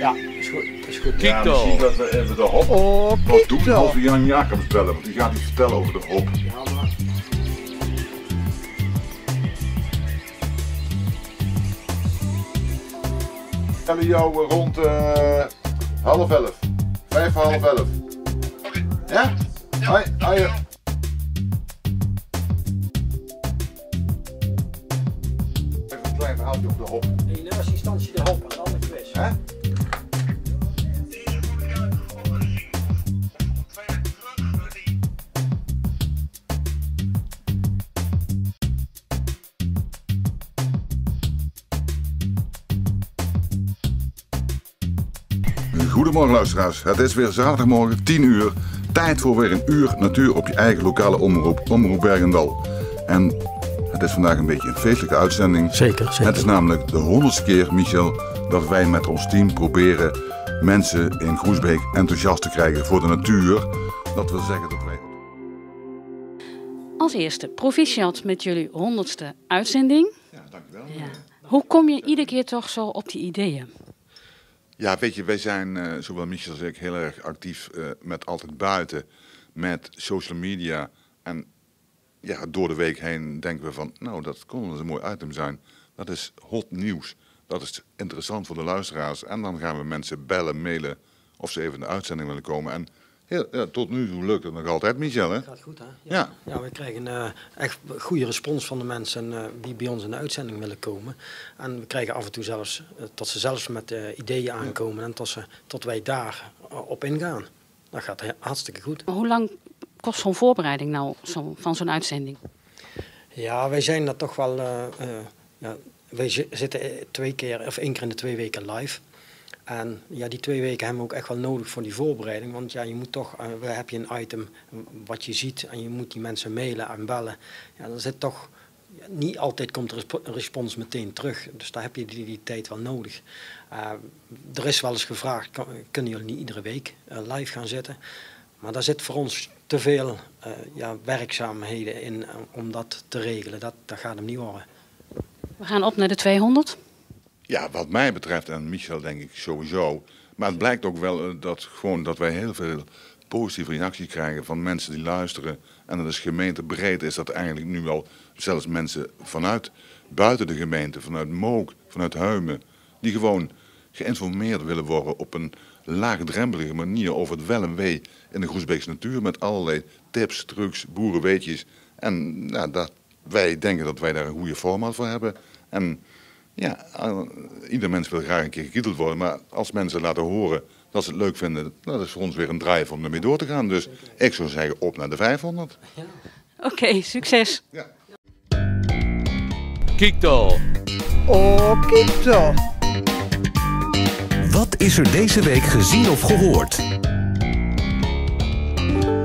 Ja, is goed. Is goed. Ja, misschien dat we even de hop wat doen als we Jan Jacobs bellen, want die gaat iets vertellen over de hop. Ja, maar... We bellen jou rond 10:30. 5 voor 10:30. Ja? Hoi, hoi. Even een klein verhaaltje over de hop. In eerste instantie de hop en dan de quiz. Hè? Goedemorgen luisteraars, het is weer zaterdagmorgen 10 uur. Tijd voor weer een uur natuur op je eigen lokale omroep, Omroep Bergendal. En het is vandaag een beetje een feestelijke uitzending. Zeker, zeker. Het is namelijk de 100ste keer, Michel, dat wij met ons team proberen mensen in Groesbeek enthousiast te krijgen voor de natuur. Dat wil zeggen dat wij... Als eerste, proficiat met jullie 100ste uitzending. Ja, dankjewel. Ja. Hoe kom je iedere keer toch zo op die ideeën? Ja, weet je, wij zijn, zowel Michel als ik, heel erg actief met altijd buiten, met social media. En ja, door de week heen denken we van, nou, dat kon wel eens een mooi item zijn. Dat is hot nieuws. Dat is interessant voor de luisteraars. En dan gaan we mensen bellen, mailen of ze even in de uitzending willen komen. En tot nu toe lukt het nog altijd, Michel, hè? Gaat goed, hè? Ja. Ja, we krijgen echt goede respons van de mensen die bij ons in de uitzending willen komen. En we krijgen af en toe zelfs, dat ze zelfs met ideeën aankomen en tot wij daar op ingaan. Dat gaat hartstikke goed. Hoe lang kost zo'n voorbereiding nou van zo'n uitzending? Ja, wij zijn dat toch wel... wij zitten 1 keer in de 2 weken live. En ja, die 2 weken hebben we ook echt wel nodig voor die voorbereiding. Want ja, je moet toch, heb je een item wat je ziet en je moet die mensen mailen en bellen. Ja, dan zit toch, niet altijd komt de respons meteen terug. Dus daar heb je die tijd wel nodig. Er is wel eens gevraagd, kunnen jullie niet iedere week live gaan zitten? Maar daar zit voor ons te veel werkzaamheden in om dat te regelen. Dat gaat hem niet worden. We gaan op naar de 200. Ja, wat mij betreft, en Michel denk ik sowieso. Maar het blijkt ook wel dat wij heel veel positieve reacties krijgen van mensen die luisteren. En dat is gemeentebreed, is dat eigenlijk nu wel zelfs mensen vanuit buiten de gemeente, vanuit Mook, vanuit Huimen, die gewoon geïnformeerd willen worden op een laagdrempelige manier over het wel en wee in de Groesbeekse natuur. Met allerlei tips, trucs, boerenweetjes. En nou, wij denken dat wij daar een goede format voor hebben. En ja, ieder mens wil graag een keer gekieteld worden, maar als mensen laten horen dat ze het leuk vinden, dat is voor ons weer een drive om ermee door te gaan. Dus ik zou zeggen op naar de 500. Ja. Oké, succes. Ja. Kikto. Oh, Kikto. Wat is er deze week gezien of gehoord?